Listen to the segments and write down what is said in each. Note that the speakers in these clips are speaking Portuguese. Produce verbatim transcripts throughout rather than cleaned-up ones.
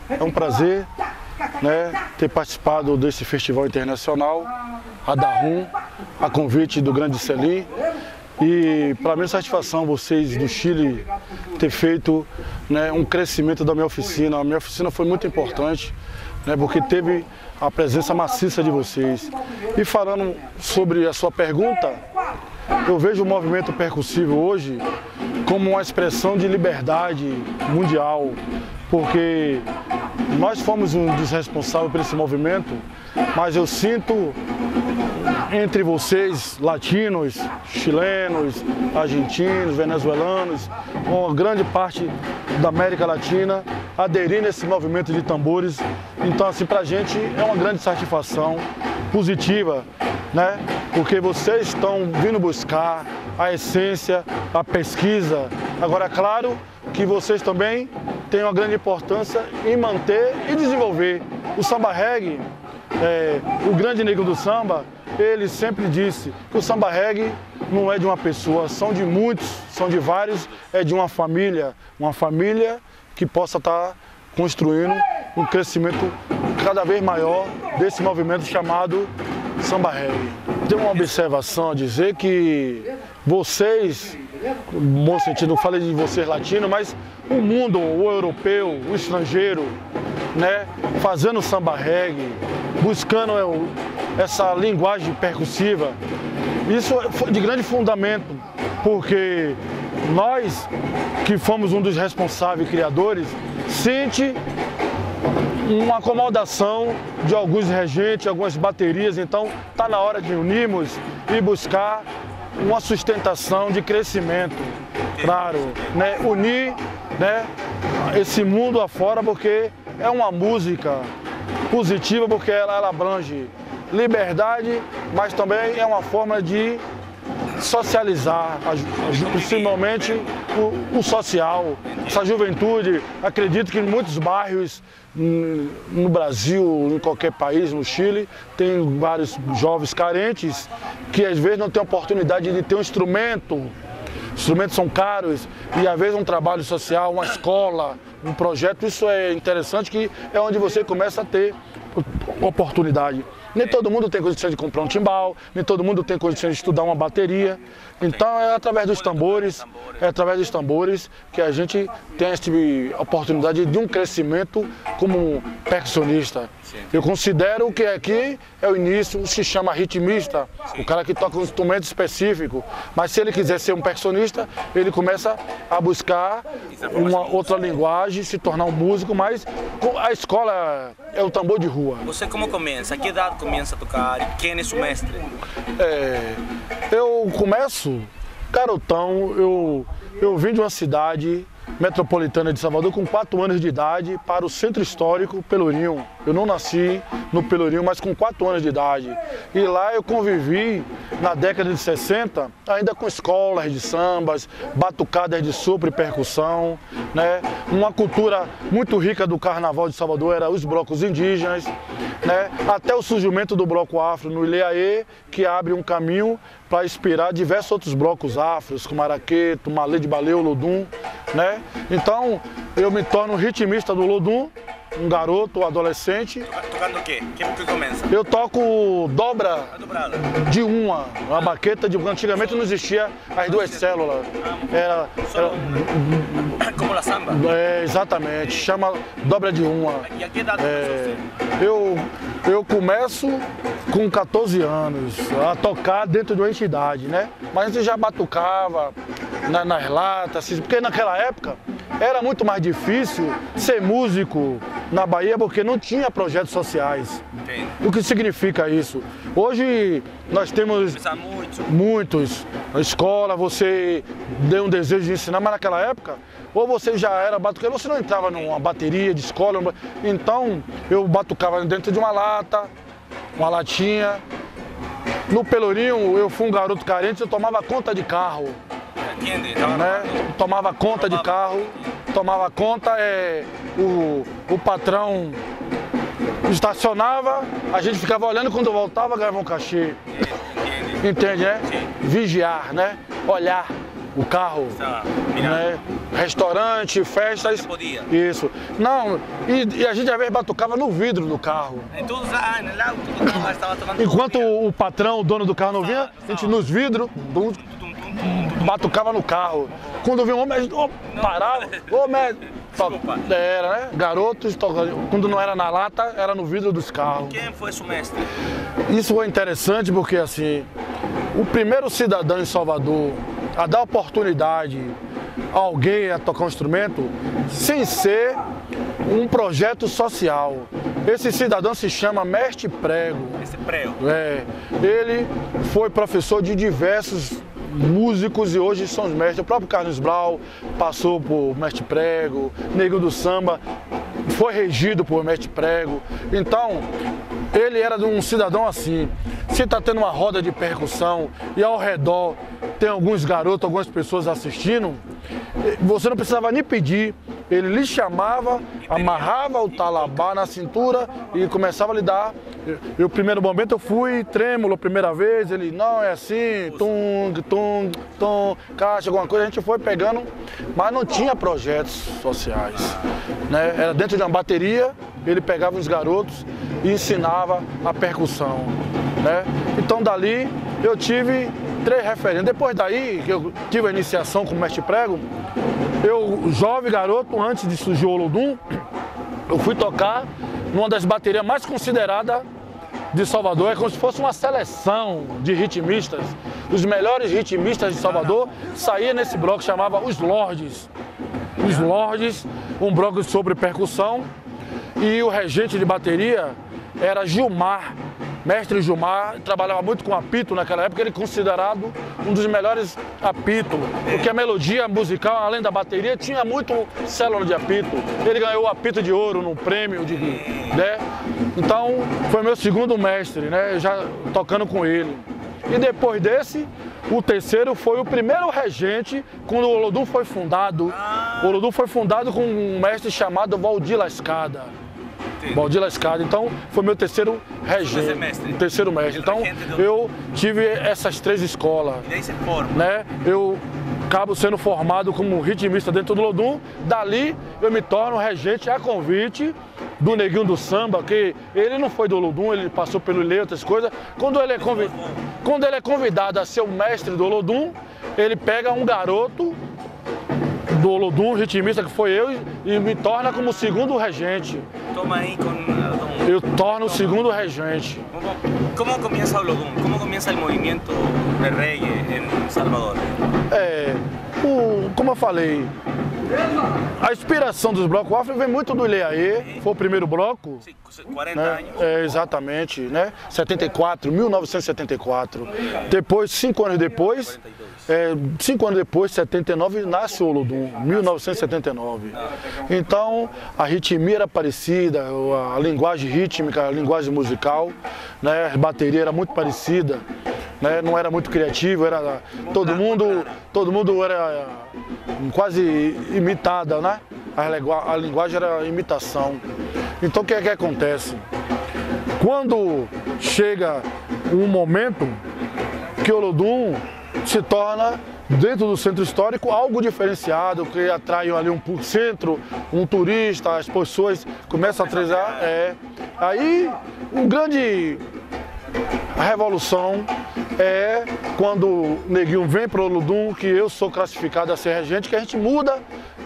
é um prazer, né, ter participado desse festival internacional, a Darum, a convite do grande Selim. E para mim é satisfação vocês do Chile ter feito, né, um crescimento da minha oficina. A minha oficina foi muito importante, né, porque teve a presença maciça de vocês. E falando sobre a sua pergunta, eu vejo o movimento percussivo hoje como uma expressão de liberdade mundial, porque nós fomos um dos responsáveis por esse movimento, mas eu sinto entre vocês, latinos, chilenos, argentinos, venezuelanos, uma grande parte da América Latina aderindo a esse movimento de tambores. Então, assim, pra gente é uma grande satisfação positiva, né? Porque vocês estão vindo buscar a essência, a pesquisa. Agora, é claro que vocês também têm uma grande importância em manter e desenvolver o samba reggae. É, o grande negro do samba, ele sempre disse que o samba reggae não é de uma pessoa, são de muitos, são de vários, é de uma família, uma família que possa estar construindo um crescimento cada vez maior desse movimento chamado samba reggae. Tem uma observação a dizer que vocês, no bom sentido, não falei de vocês latinos, mas o mundo, o europeu, o estrangeiro, né, fazendo samba reggae, buscando essa linguagem percussiva, isso é de grande fundamento, porque nós, que fomos um dos responsáveis criadores, sente uma acomodação de alguns regentes, algumas baterias, então está na hora de unirmos e buscar uma sustentação de crescimento, claro, né, unir, né, esse mundo afora, porque é uma música positiva, porque ela, ela abrange liberdade, mas também é uma forma de socializar, principalmente o, o social, essa juventude. Acredito que em muitos bairros no Brasil, em qualquer país, no Chile, tem vários jovens carentes que às vezes não têm oportunidade de ter um instrumento. Instrumentos são caros e às vezes um trabalho social, uma escola, um projeto, isso é interessante, que é onde você começa a ter oportunidade. Nem todo mundo tem condição de comprar um timbal, nem todo mundo tem condição de estudar uma bateria. Então é através dos tambores, é através dos tambores que a gente tem essa oportunidade de um crescimento como percussionista. Eu considero que aqui é o início, se chama ritmista, o cara que toca um instrumento específico. Mas se ele quiser ser um percussionista, ele começa a buscar uma outra linguagem, se tornar um músico, mas a escola é o tambor de rua. Você como começa? A que idade começa a tocar? E quem é seu mestre? É, eu começo garotão, eu, eu vim de uma cidade metropolitana de Salvador com quatro anos de idade para o centro histórico Pelourinho. Eu não nasci no Pelourinho, mas com quatro anos de idade. E lá eu convivi na década de sessenta, ainda com escolas de sambas, batucadas de sopro e percussão, né? Uma cultura muito rica do carnaval de Salvador era os blocos indígenas, né? Até o surgimento do bloco afro no Ileaê, que abre um caminho para inspirar diversos outros blocos afros, como Araqueto, Malê de Baleu, Lodum, né? Então, eu me torno ritmista do Lodum, um garoto, um adolescente. Tocando o quê? Quem que começa? Eu toco dobra de uma, uma baqueta de... Antigamente não existia as duas células. Era, era... Como a samba? É, exatamente, chama dobra de uma. E a que idade é, eu, eu começo com quatorze anos a tocar dentro de uma entidade, né? Mas antes já batucava na, nas latas, porque naquela época era muito mais difícil ser músico na Bahia, porque não tinha projetos sociais. Entendi. O que significa isso? Hoje nós temos muitos. Na escola você deu um desejo de ensinar, mas naquela época, ou você já era batuqueiro, você não entrava numa bateria de escola. Então eu batucava dentro de uma lata, uma latinha. No Pelourinho eu fui um garoto carente, eu tomava conta de carro. Entende? Né? Tomava conta de carro, tomava conta, é, o, o patrão estacionava, a gente ficava olhando, quando voltava ganhava um cachê. Entende, né? Vigiar, né? Olhar. o carro, Ah, né? Restaurante, festas. Você podia. Isso. Não, e, e a gente às vezes batucava no vidro do carro. E todos lá no auto, todo estava tocando. Enquanto o patrão, o dono do carro não vinha, a gente nos vidros, bum, batucava no carro. Quando vinha um homem, a gente oh, parava, ô mestre. Era, né? Garotos tocando. Quando não era na lata, era no vidro dos carros. Quem foi seu mestre? Isso foi interessante porque, assim, o primeiro cidadão em Salvador a dar oportunidade a alguém a tocar um instrumento sem ser um projeto social. Esse cidadão se chama Mestre Prego. Esse prego. É, ele foi professor de diversos músicos e hoje são os mestres. O próprio Carlos Brau passou por Mestre Prego, Neguinho do Samba foi regido por Mestre Prego. Então, ele era de um cidadão assim. Se está tendo uma roda de percussão e ao redor tem alguns garotos, algumas pessoas assistindo, você não precisava nem pedir. Ele lhe chamava, amarrava o talabá na cintura e começava a lhe dar. E o primeiro momento eu fui trêmulo a primeira vez, ele, não, é assim, tung, tung, tung, caixa, alguma coisa, a gente foi pegando, mas não tinha projetos sociais, né? Era dentro de uma bateria, ele pegava os garotos e ensinava a percussão, né? Então dali eu tive três referências. Depois daí, que eu tive a iniciação com o Mestre Prego, eu, jovem garoto, antes de surgir o Olodum, eu fui tocar numa das baterias mais consideradas de Salvador. É como se fosse uma seleção de ritmistas. Os melhores ritmistas de Salvador saíam nesse bloco, chamava Os Lordes. Os Lordes, um bloco sobre percussão. E o regente de bateria era Gilmar. Mestre Gilmar trabalhava muito com apito naquela época, ele é considerado um dos melhores apitos, porque a melodia musical, além da bateria, tinha muito célula de apito. Ele ganhou o apito de ouro no prêmio, de, né? Então, foi meu segundo mestre, né? Já tocando com ele. E depois desse, o terceiro foi o primeiro regente quando o Olodum foi fundado. O Olodum foi fundado com um mestre chamado Valdir Lascada. Valdir Lascada, então foi meu terceiro regente, mestre. terceiro mestre. Então eu tive essas três escolas, e daí você forma. né? Eu acabo sendo formado como ritmista dentro do Olodum. Dali eu me torno regente a convite do Neguinho do Samba, que ele não foi do Olodum, ele passou pelo Ilê, outras coisas. Quando ele é convidado, quando ele é convidado a ser o mestre do Olodum, ele pega um garoto do Olodum, ritmista que foi eu, e me torna como segundo regente. Toma aí com... Eu torno o segundo regente. Como começa o Olodum? Como começa o movimento de reggae em Salvador? É, o, como eu falei, a inspiração dos blocos afro vem muito do Ileaê, foi o primeiro bloco. quarenta né? anos. É, exatamente, né? setenta e quatro, mil novecentos e setenta e quatro. Depois, cinco anos depois, é, cinco anos depois, setenta e nove, nasce o Olodum, mil novecentos e setenta e nove. Então, a ritmia era parecida, a linguagem rítmica, a linguagem musical, né? A bateria era muito parecida. Né? Não era muito criativo, era todo mundo, todo mundo era quase imitada, né? A, lingu- a linguagem era imitação. Então o que é que acontece? Quando chega um momento que o Olodum se torna, dentro do centro histórico, algo diferenciado, que atrai ali um centro, um turista, as pessoas começam a trazer. É, aí um grande... A revolução é quando o Neguinho vem para o Olodum, que eu sou classificado a ser regente, que a gente muda,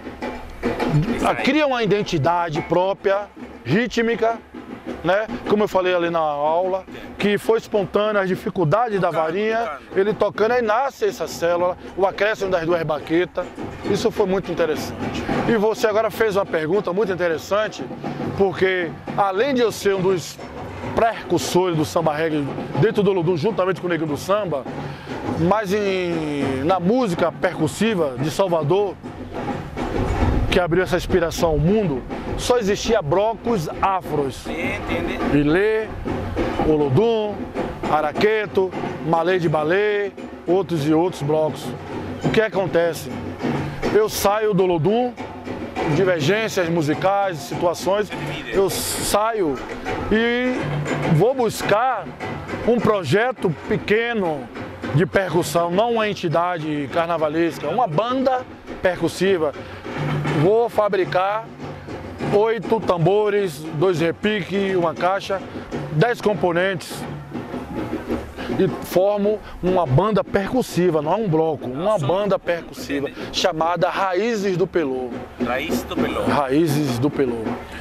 a, cria uma identidade própria, rítmica, né? Como eu falei ali na aula, que foi espontânea, as dificuldades da varinha, ele tocando, aí nasce essa célula, o acréscimo das duas baquetas. Isso foi muito interessante. E você agora fez uma pergunta muito interessante, porque além de eu ser um dos precursores do samba reggae dentro do Olodum, juntamente com o Neguinho do Samba, mas em, na música percussiva de Salvador, que abriu essa inspiração ao mundo, só existia blocos afros. Ilê, Olodum, Araqueto, Malê de Balê, outros e outros blocos. O que acontece? Eu saio do Olodum, divergências musicais, situações, eu saio e vou buscar um projeto pequeno de percussão, não uma entidade carnavalesca, uma banda percussiva. Vou fabricar oito tambores, dois repiques, uma caixa, dez componentes e formo uma banda percussiva, não é um bloco, uma banda percussiva chamada Raízes do Pelô. Raízes do Pelô. Raízes do Pelô.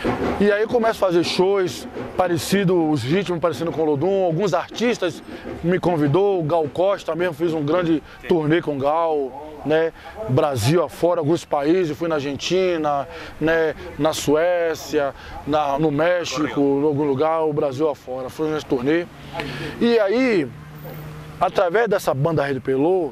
E aí eu começo a fazer shows parecidos, os ritmos parecidos com o Olodum. Alguns artistas me convidou, o Gal Costa mesmo, fiz um grande turnê com o Gal, né? Brasil afora, alguns países, fui na Argentina, né? Na Suécia, na, no México, em algum lugar, o Brasil afora, fui nesse turnê. E aí, através dessa banda Rede Pelô,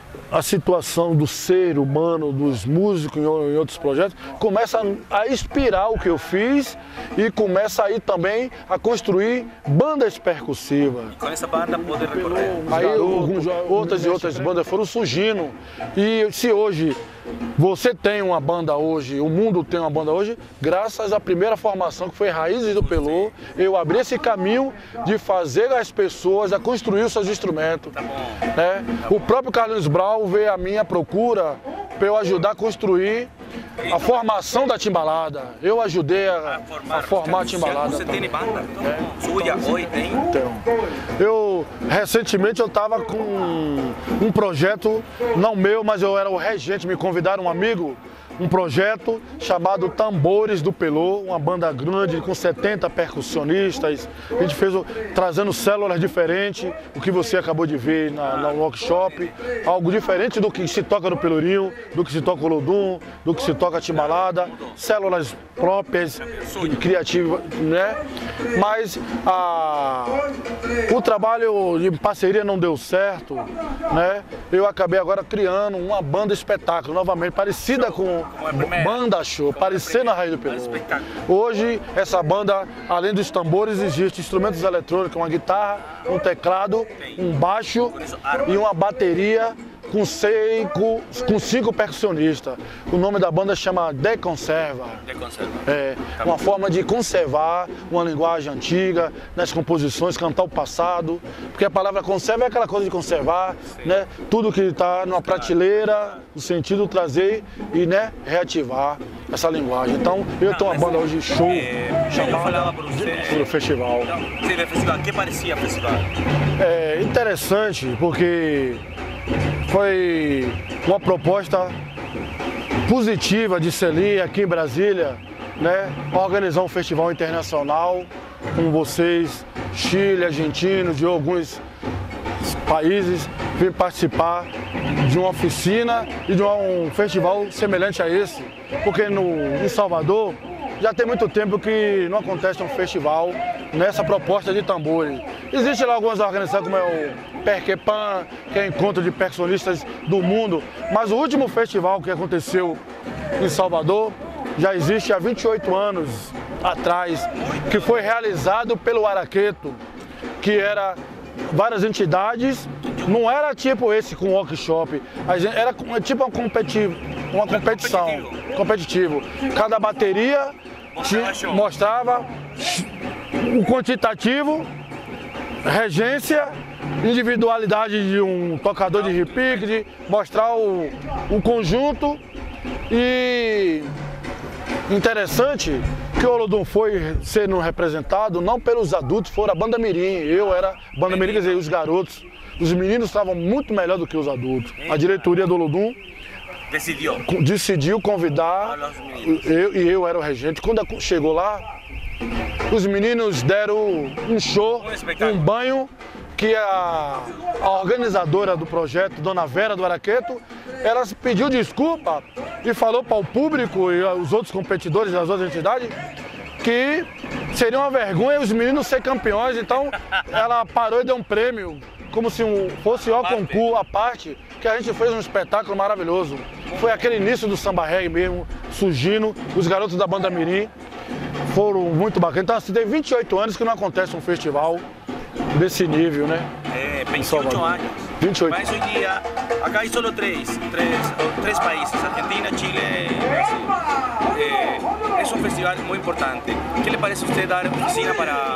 a situação do ser humano, dos músicos em outros projetos, começa a inspirar o que eu fiz e começa aí também a construir bandas percussivas. E com essa banda pode recorrer. Aí alguns, outras e outras bandas foram surgindo. E se hoje você tem uma banda hoje, o mundo tem uma banda hoje, graças à primeira formação que foi Raízes do Pelô, eu abri esse caminho de fazer as pessoas a construir os seus instrumentos. Tá bom. Né? Tá o próprio Carlos Brau veio à minha procura para eu ajudar a construir a formação da timbalada. Eu ajudei a, a formar a, formar a timbalada. Você tem banda? É. Sua, hoje tem? Então, eu, recentemente eu estava com um projeto, não meu, mas eu era o regente, me convidaram um amigo, um projeto chamado Tambores do Pelô, uma banda grande com setenta percussionistas. A gente fez o, trazendo células diferentes, o que você acabou de ver na, na workshop, algo diferente do que se toca no Pelourinho, do que se toca o Olodum, do que se toca a timbalada, células próprias, criativas, né? Mas a, o trabalho de parceria não deu certo, né? Eu acabei agora criando uma banda espetáculo, novamente, parecida com banda show, parecendo a Raiz do Pelô. Hoje, essa banda, além dos tambores, existe instrumentos eletrônicos, uma guitarra, um teclado, um baixo e uma bateria com cinco, com cinco percussionistas. O nome da banda chama De Conserva. De Conserva. É uma forma de conservar uma linguagem antiga nas composições, cantar o passado. Porque a palavra conserva é aquela coisa de conservar, né? Tudo que está numa prateleira, no sentido de trazer e, né, reativar essa linguagem. Então, eu tenho uma banda hoje show é, chamada do festival. Sim, do festival. O que parecia o festival? É interessante porque foi uma proposta positiva de Celi aqui em Brasília, né? Organizar um festival internacional com vocês, Chile, argentinos, de alguns países, vir participar de uma oficina e de um festival semelhante a esse, porque no, em Salvador já tem muito tempo que não acontece um festival nessa proposta de tambores. Existem lá algumas organizações como é o Perquepan, que é encontro de percussionistas do mundo, mas o último festival que aconteceu em Salvador já existe há vinte e oito anos atrás, que foi realizado pelo Araqueto, que era várias entidades, não era tipo esse com workshop, era tipo uma, competi uma competição, competitivo. Cada bateria tinha, mostrava o quantitativo, regência, individualidade de um tocador de repique, de mostrar o, o conjunto. E interessante que o Olodum foi sendo representado não pelos adultos, foram a banda mirim. Eu era banda mirim, quer dizer, os garotos. Os meninos estavam muito melhor do que os adultos. A diretoria do Olodum decidiu, decidiu convidar, eu, e eu era o regente. Quando chegou lá, os meninos deram um show, um banho, que a, a organizadora do projeto, Dona Vera do Araqueto, ela pediu desculpa e falou para o público e os outros competidores das outras entidades que seria uma vergonha os meninos ser campeões. Então ela parou e deu um prêmio, como se um, fosse o concurso à parte, que a gente fez um espetáculo maravilhoso. Foi aquele início do samba reggae mesmo, surgindo, os garotos da banda mirim foram muito bacanas. Então assim, tem vinte e oito anos que não acontece um festival desse nível, né? É, vinte e oito anos. vinte e oito. Mas hoje em dia, acá hay solo três, três, três países, Argentina, Chile e Brasil. É, é um festival muito importante. O que lhe parece a você dar oficina para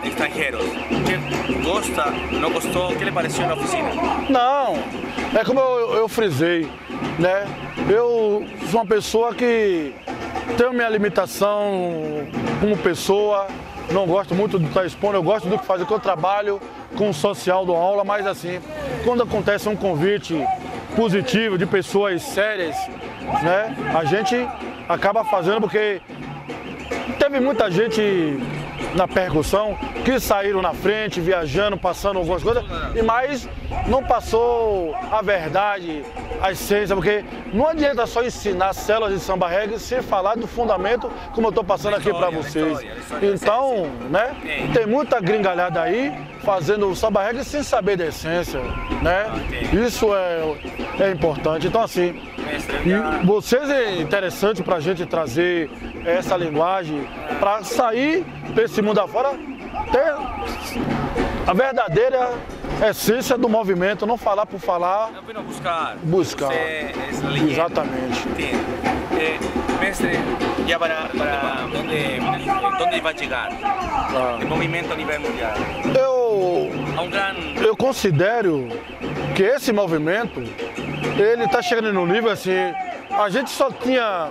extranjeros. ¿Qué gusta, no gustó? ¿Qué le pareció en la oficina? Não, é como eu, eu frisei, né? Eu sou uma pessoa que tenho minha limitação como pessoa, não gosto muito de estar expondo, eu gosto do que fazer, que eu trabalho com o social do aula, mas assim, quando acontece um convite positivo de pessoas sérias, né? A gente acaba fazendo porque teve muita gente na percussão que saíram na frente, viajando, passando algumas coisas, e mais não passou a verdade, a essência, porque não adianta só ensinar células de samba reggae sem falar do fundamento, como eu estou passando aqui para vocês. Então, né, tem muita gringalhada aí fazendo samba reggae sem saber da essência, né? Isso é, é importante. Então, assim, e vocês é interessante para a gente trazer essa linguagem para sair desse mundo afora, ter a verdadeira essência do movimento, não falar por falar. Não vino buscar. Buscar. Exatamente. Eh, mestre, ya para, para onde, onde vai chegar ah. o movimento a nível mundial? Eu, a um gran... eu considero que esse movimento, ele está chegando no nível assim, a gente só tinha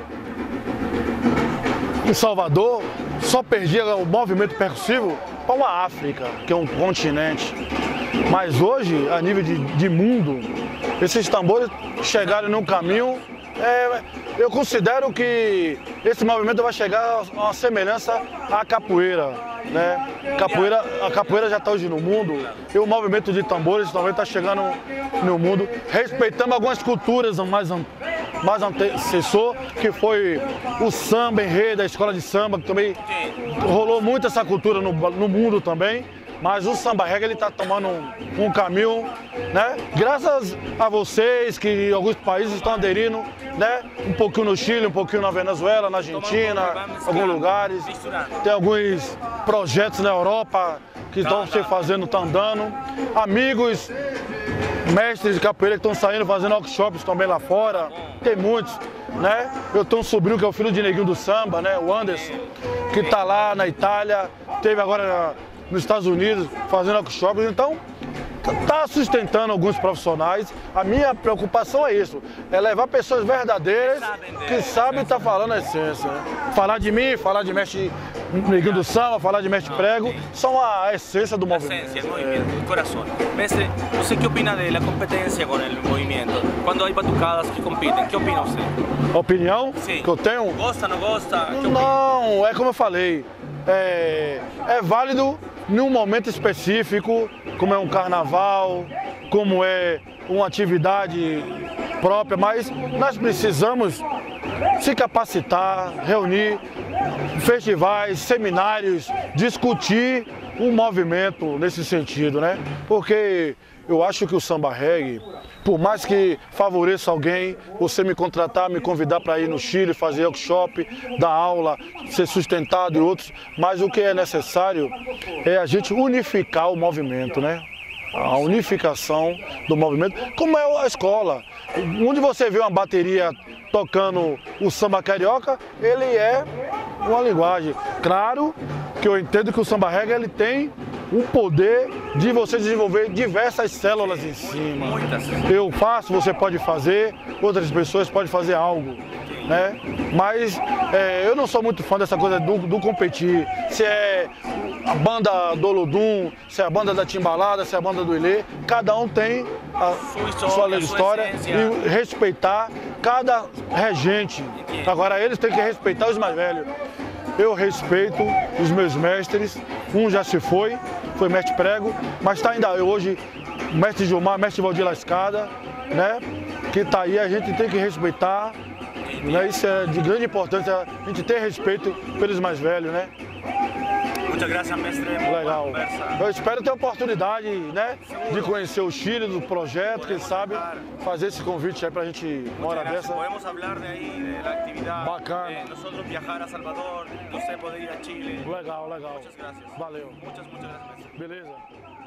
em Salvador, só perdia o movimento percussivo para uma África, que é um continente. Mas hoje, a nível de, de mundo, esses tambores chegaram num caminho, é, eu considero que esse movimento vai chegar a uma semelhança à capoeira, né? Capoeira, a capoeira já está hoje no mundo, e o movimento de tambores também está chegando no mundo, respeitando algumas culturas mais mais antecessor, que foi o samba enredo, da escola de samba, que também rolou muito essa cultura no, no mundo também, mas o samba reggae ele está tomando um, um caminho, né? Graças a vocês que alguns países estão aderindo, né? Um pouquinho no Chile, um pouquinho na Venezuela, na Argentina, alguns lugares, tem alguns projetos na Europa que estão se fazendo, estão andando, amigos mestres de capoeira que estão saindo, fazendo workshops também lá fora, tem muitos, né? Eu tenho um sobrinho que é o filho de Neguinho do Samba, né? O Anderson, que está lá na Itália, teve agora nos Estados Unidos fazendo workshops, então está sustentando alguns profissionais. A minha preocupação é isso, é levar pessoas verdadeiras que sabem estar falando a essência. Né? Falar de mim, falar de mestre Neguinho do Samba, falar de mestre prego, são a essência do movimento. Essência, movimento, é. coração. Mestre, você que opina da competência com o movimento? Quando há batucadas que competem, que opina você? A opinião Sim. que eu tenho? Gosta, não gosta? Não, é como eu falei, é, é válido num momento específico, como é um carnaval, como é uma atividade própria, mas nós precisamos se capacitar, reunir festivais, seminários, discutir um movimento nesse sentido, né? Porque eu acho que o samba reggae, por mais que favoreça alguém, você me contratar, me convidar para ir no Chile, fazer workshop, dar aula, ser sustentado e outros, mas o que é necessário é a gente unificar o movimento, né? A unificação do movimento, como é a escola. Onde você vê uma bateria tocando o samba carioca, ele é uma linguagem. Claro que eu entendo que o samba reggae ele tem o poder de você desenvolver diversas células em cima. Eu faço, você pode fazer, outras pessoas podem fazer algo, né? Mas é, eu não sou muito fã dessa coisa do, do competir. Se é a banda do Olodum, se é a banda da Timbalada, se é a banda do Ilê, cada um tem a sua, sua história e respeitar cada regente. Agora eles têm que respeitar os mais velhos. Eu respeito os meus mestres, um já se foi, foi mestre prego, mas está ainda hoje mestre Gilmar, mestre Valdir Lascada, né? Que está aí, a gente tem que respeitar, né? Isso é de grande importância, a gente ter respeito pelos mais velhos, né? Muchas gracias, mestre. Legal. Eu espero ter a oportunidade, né, de conhecer o Chile, do projeto, quem sabe fazer esse convite aí pra gente uma hora dessa. Podemos falar de aí, da atividade. Bacana. Eh, nós viajar a Salvador, você poder ir a Chile. Legal, legal. Muchas gracias. Valeu. Muchas, muchas gracias. Beleza.